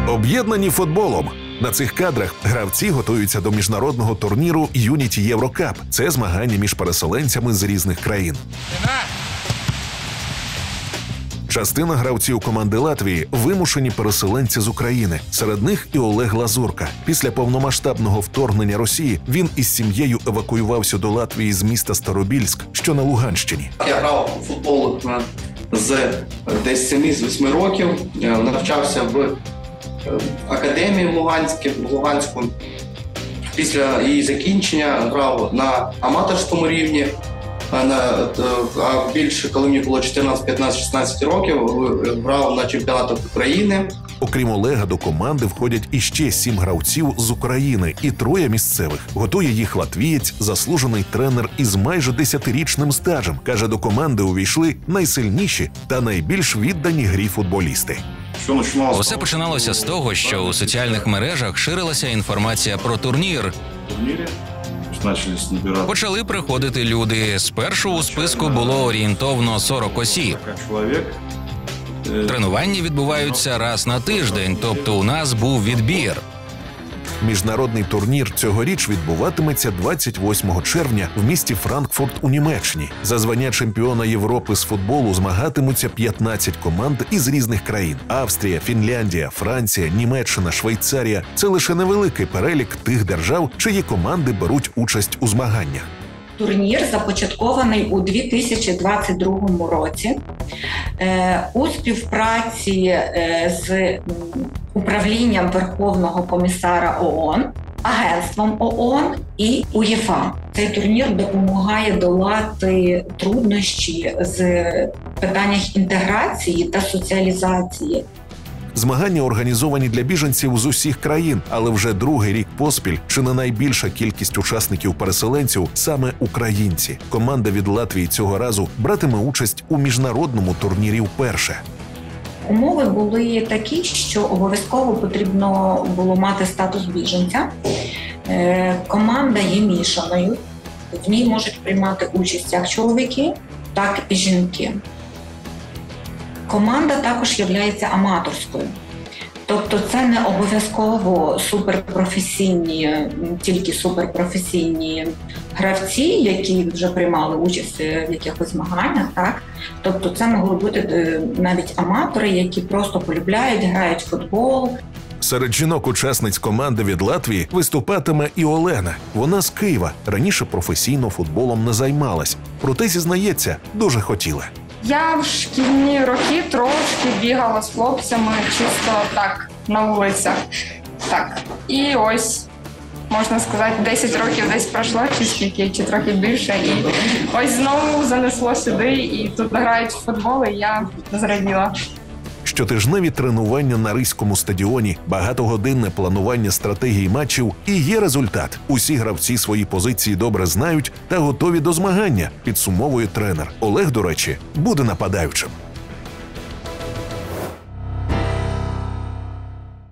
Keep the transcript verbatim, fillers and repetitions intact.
Об'єднані футболом. На цих кадрах гравці готуються до міжнародного турніру Юніті Єврокап. Це змагання між переселенцями з різних країн. Частина гравців команди Латвії – вимушені переселенці з України. Серед них і Олег Лазурка. Після повномасштабного вторгнення Росії він із сім'єю евакуювався до Латвії з міста Старобільськ, що на Луганщині. Я грав у футбол з десь семи-восьми років, навчався в академії в Луганську. Після її закінчення грав на аматорському рівні. А більше, коли мені було чотирнадцять, п'ятнадцять, шістнадцять років, грав на чемпіонатах України. Окрім Олега, до команди входять іще сім гравців з України і троє місцевих. Готує їх латвієць, заслужений тренер із майже десятирічним стажем. Каже, до команди увійшли найсильніші та найбільш віддані грі футболісти. Усе починалося з того, що у соціальних мережах ширилася інформація про турнір. Почали приходити люди. Спершу у списку було орієнтовно сорок осіб. Тренування відбуваються раз на тиждень, тобто у нас був відбір. Міжнародний турнір цьогоріч відбуватиметься двадцять восьмого червня в місті Франкфурт у Німеччині. За звання чемпіона Європи з футболу змагатимуться п'ятнадцять команд із різних країн. Австрія, Фінляндія, Франція, Німеччина, Швейцарія – це лише невеликий перелік тих держав, чиї команди беруть участь у змаганнях. Турнір започаткований у дві тисячі двадцять другому році у співпраці з управлінням Верховного комісара ООН, агентством ООН і УЄФА. Цей турнір допомагає долати труднощі з питаннях інтеграції та соціалізації. Змагання організовані для біженців з усіх країн, але вже другий рік поспіль чи не найбільша кількість учасників-переселенців саме українці. Команда від Латвії цього разу братиме участь у міжнародному турнірі вперше. Умови були такі, що обов'язково потрібно було мати статус біженця. Команда є мішаною, в ній можуть приймати участь як чоловіки, так і жінки. Команда також є аматорською. Тобто це не обов'язково суперпрофесійні, тільки суперпрофесійні гравці, які вже приймали участь в якихось змаганнях, так? Тобто це могли бути навіть аматори, які просто полюбляють, грають в футбол. Серед жінок-учасниць команди від Латвії виступатиме і Олена. Вона з Києва, раніше професійно футболом не займалась, проте, зізнається, дуже хотіла. Я в шкільні роки трошки бігала з хлопцями, чисто так, на вулицях. Так. І ось, можна сказати, десять років десь пройшло, чи скільки, чи трохи більше. І ось знову занесло сюди, і тут грають в футбол, і я зраділа. Щотижневі тренування на Ризькому стадіоні, багатогодинне планування стратегії матчів і є результат. Усі гравці свої позиції добре знають та готові до змагання, підсумовує тренер. Олег, до речі, буде нападаючим.